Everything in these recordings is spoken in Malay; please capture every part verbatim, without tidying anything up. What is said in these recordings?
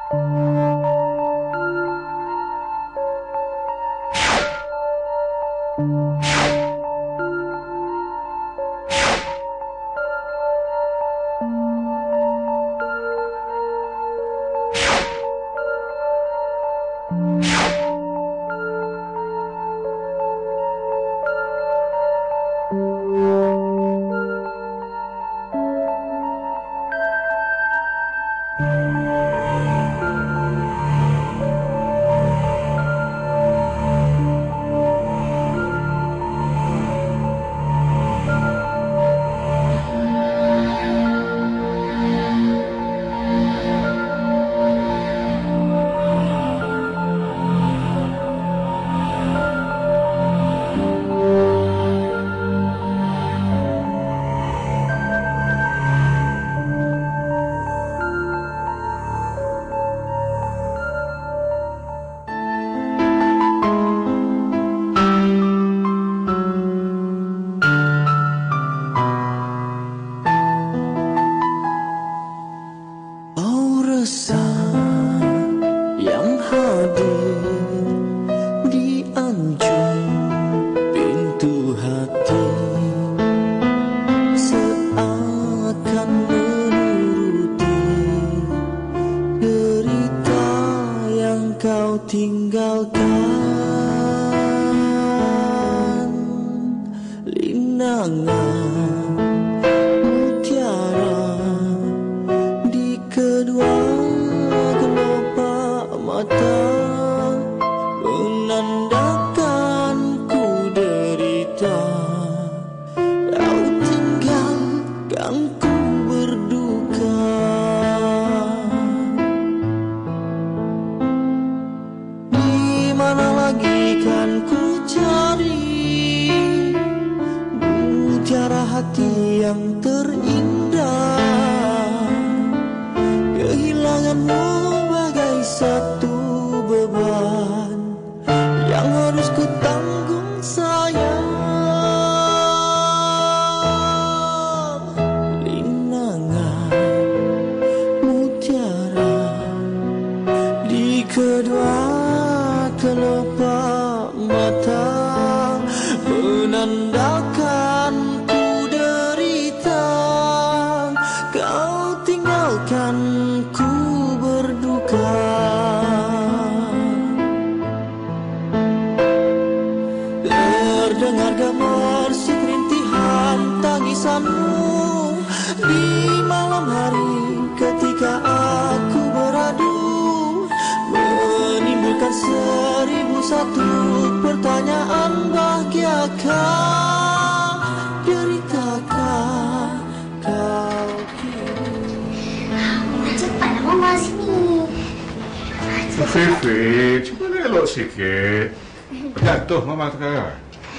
Fifi, cuba elok sikit. Jatuh Mama sekarang.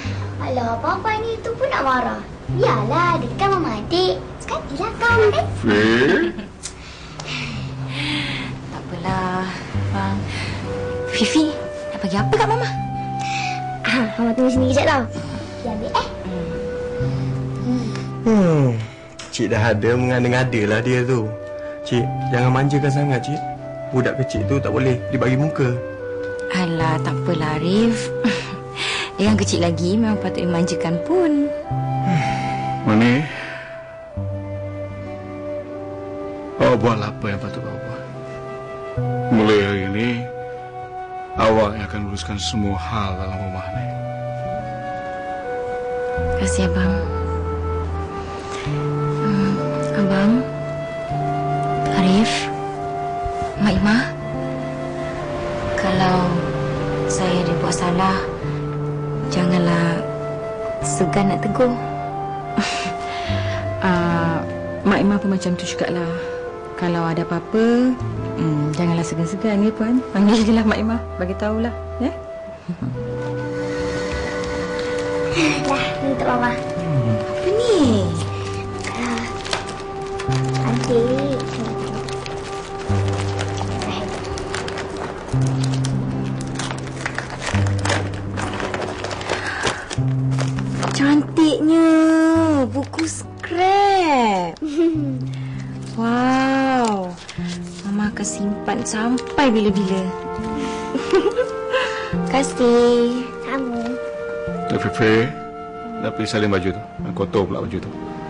Alah, Papa ni tu pun nak marah. Biarlah, dia kan Mama adik. Sekalilah kau, kan? Fifi. Tak apalah, Bang. Fifi, nak bagi apa kat Mama? Ah, Mama tunggu sini kejap tau. Dia ambil eh. Hmm. hmm. Cik dah ada mengada-ngada lah dia tu. Cik, jangan manjakan sangat, Cik. Budak kecil tu tak boleh dibagi muka. Alah, tak apalah, Arif. Dia yang kecil lagi, memang patut dimanjakan pun. Mani, awak buatlah apa yang patut awak buat. Mulai hari ini, awak yang akan uruskan semua hal dalam rumah ni. Terima kasih, Abang. Hmm, Abang, Arif, Mak Imah, kalau saya ada buat salah, janganlah segan nak tegur. uh, Mak Imah pun macam tu jugalah. Kalau ada apa-apa, hmm, janganlah segan-segan, ya Puan. Panggil je lah Mak Imah, bagi tahulah, ya. Dah, ni untuk Mama. Hmm. Apa ni? Uh, adik. Cantiknya, buku scrap. Wow, Mama akan akan simpan sampai bila-bila. Kasih. Sama. Tapi Fe, dah pergi salin baju tu. Kotor pula baju tu.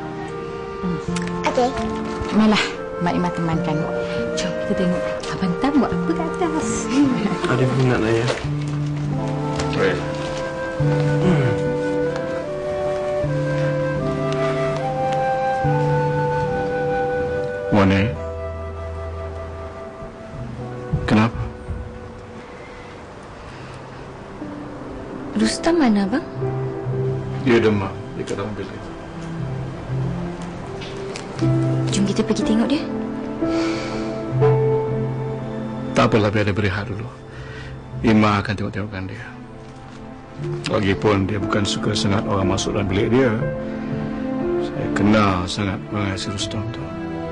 Okey. Malah, Mak Imah temankan. Jom kita tengok Abang Tam buat apa kat atas. Ada minat lah ya. Baik. Hmm. Wani, kenapa? Rustam mana, Abang? Dia demam. Dia kat dalam bilik. Jom kita pergi tengok dia. Tak apalah, biar dia berehat dulu. Ima akan tengok-tengokkan dia. Lagipun dia bukan suka sangat orang masuk dalam bilik dia. Saya kenal sangat perangai si Rustam tu.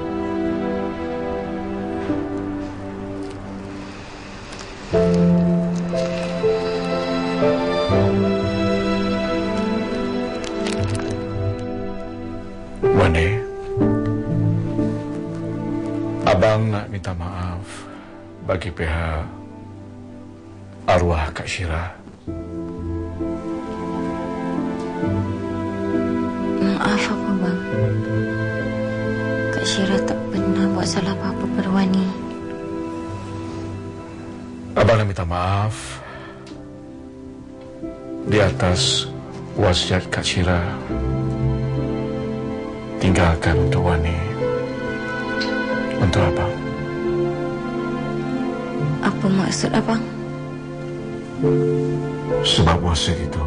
Wani, Abang nak minta maaf bagi pihak arwah Kak Syirah. Maaf apa, Bang? Kak Syirah tak pernah buat salah apa-apa pada Wani. Abang nak minta maaf di atas wasiat Kak Syirah tinggalkan untuk Wani, untuk Abang. Apa maksud Abang? Sebab wasiat itu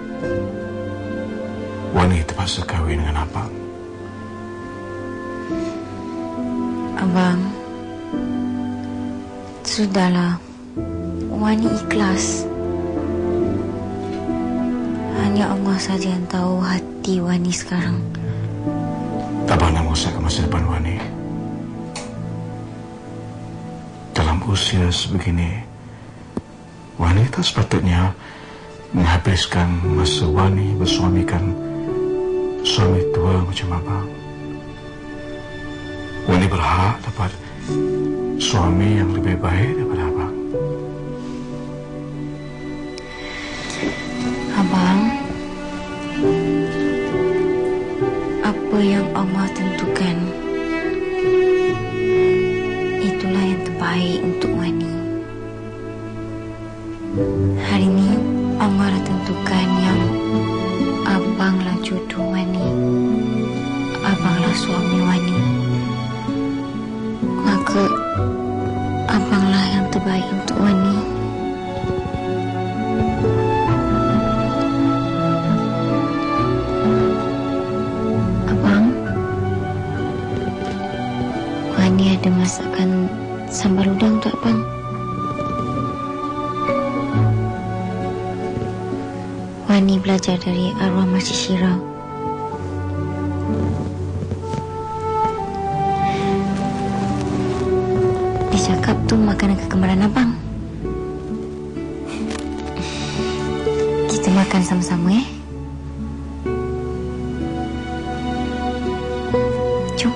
Wani terpaksa kahwin dengan Abang. Abang, sudahlah. Wani ikhlas. Hanya Allah saja yang tahu hati Wani sekarang. Abang nak merosakkan masa depan Wani. Dalam usia sebegini, Wani tak sepatutnya menghabiskan masa Wani bersuamikan suami tua macam Abang. Wani berhak dapat suami yang lebih baik daripada Abang. Abang, apa yang Allah tentukan, itulah yang terbaik untuk Wani. Hari ini Allah dah tentukan yang Abanglah jodoh Wani, Abanglah suami Wani. Maka Abanglah yang terbaik untuk Wani. Abang, Wani ada masakan sambal udang untuk Abang. Wani belajar dari arwah Makcik Syirah. Dia cakap tu makanan kegemaran Abang. Kita makan sama-sama, eh? Jom.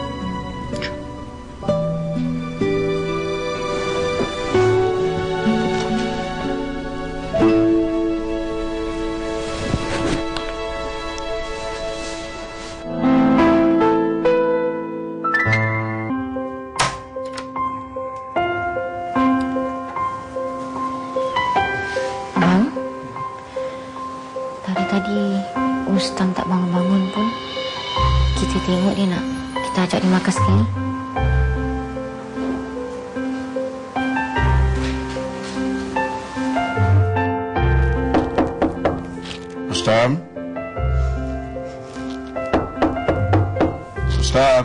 Abang, tadi-tadi Rustam tak bangun-bangun pun. Kita tengok dia nak. Kita ajak dia makan sekali. Rustam? Rustam?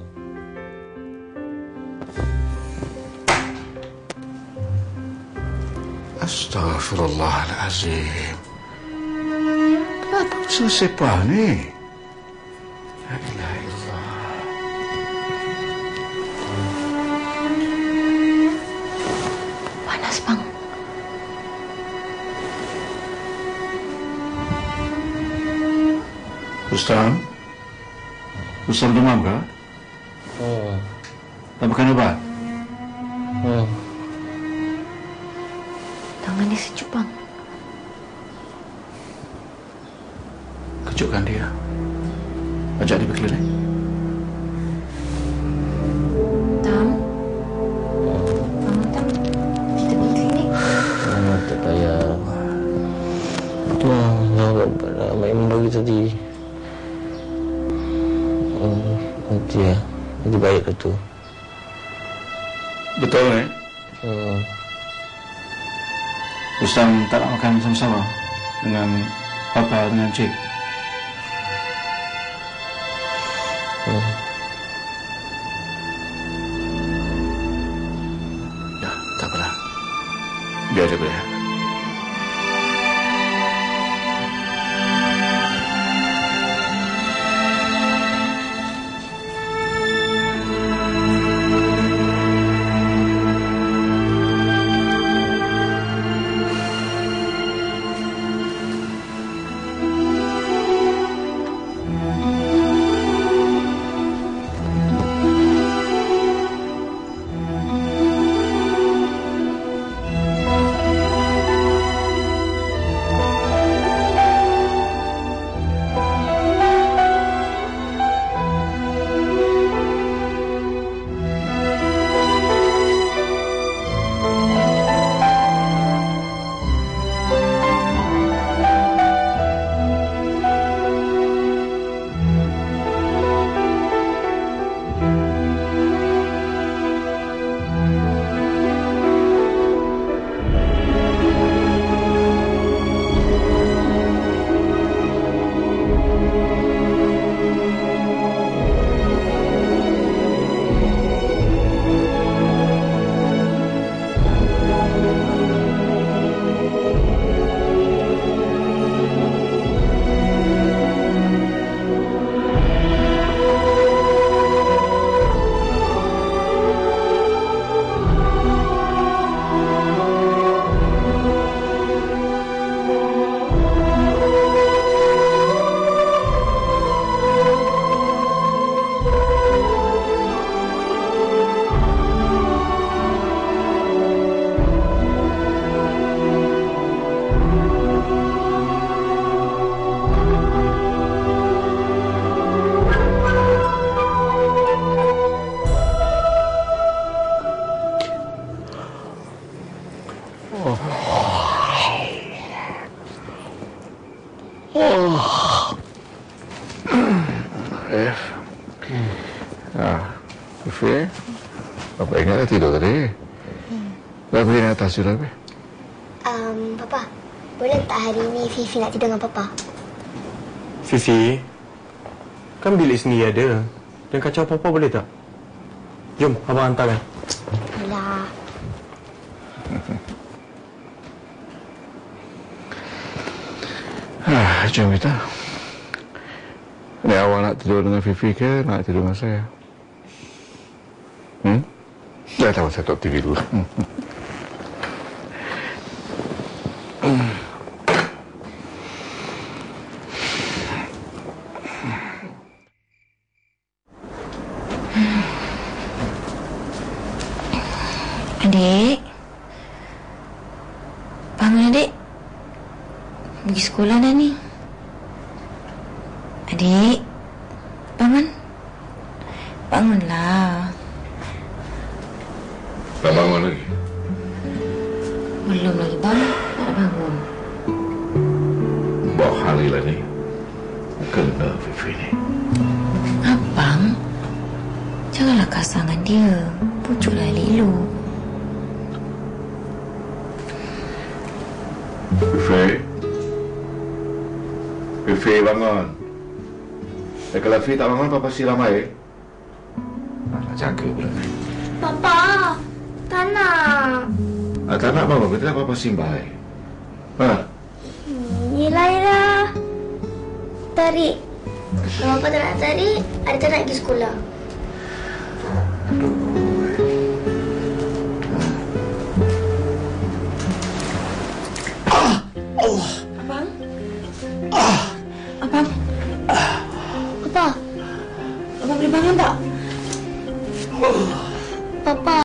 Astaghfirullahalazim. Kenapa sepah ni? La ilaha illallah. Panas, Bang. Rustam? Rustam demam ke? Oh, Tak makan ubat? Hmm. Tangan dia sejuk, bang. Kejutkan dia. Ajak dia pergi klinik. Tam. Bangun, Tam. Kita pergi klinik. Ah, tak payah. Wah, nak pada Mak Imam bagi tadi. Hmm, nanti ya. Nanti baik lah tu. Betul, eh? Hmm. Rustam tak nak makan sama-sama dengan Papa dengan Cik. Hmm. Ya, tak apalah. Biar dia berehat. F. Ah, Fifi, Papa ingat dah tidur tadi. Dah pergi naik atas sudah, Fifi? Um, Papa, boleh tak hari ini Fifi nak tidur dengan Papa? Fifi, kan bilik sendiri ada. Dan kacau apa-apa boleh tak? Jom, abang hantarkan. Alah. Ah, jom kita. Ni awak nak tidur dengan Fifi ke nak tidur dengan saya? Hmm? Dah tahu saya tengok T V dulu. Hmm. Hmm. Adik. Bangun, adik. Pergi sekolah dah ni. Adik. Bangun. Bangunlah. Tak bangun lagi? Belum lagi, bang. Tak bangun. Bawa hari lah ni. Kena Fifi ni. Abang. Janganlah kasar dengan dia. Pujuklah Lilo. Fifi. Fifi bangun. Eh, kalau Fifi tak bangun, Papa siram air. Nak jaga pula ni. Papa, tak nak. Ah, tak nak bangun, betul Papa simbah air. Ha? Yelah, yelah. Tarik. Kalau Papa tak nak tarik, ada tak nak pergi sekolah. Allah. Abang? Ah. Abang? Papa. Abang boleh bangun tak? Papa.